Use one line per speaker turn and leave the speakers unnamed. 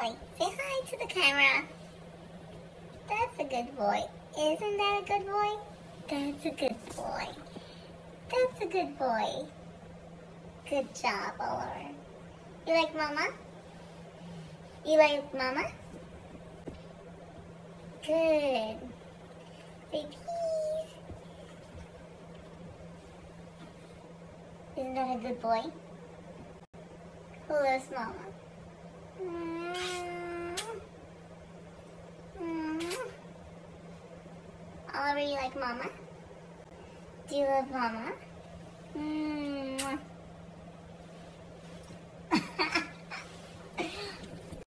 boy. Say hi to the camera. That's a good boy. Isn't that a good boy? That's a good boy. That's a good boy. Good job, Oliver. You like Mama? You like Mama? Good. Say peace. Isn't that a good boy? Who loves Mama? Oliver, you like Mama? Do you love Mama?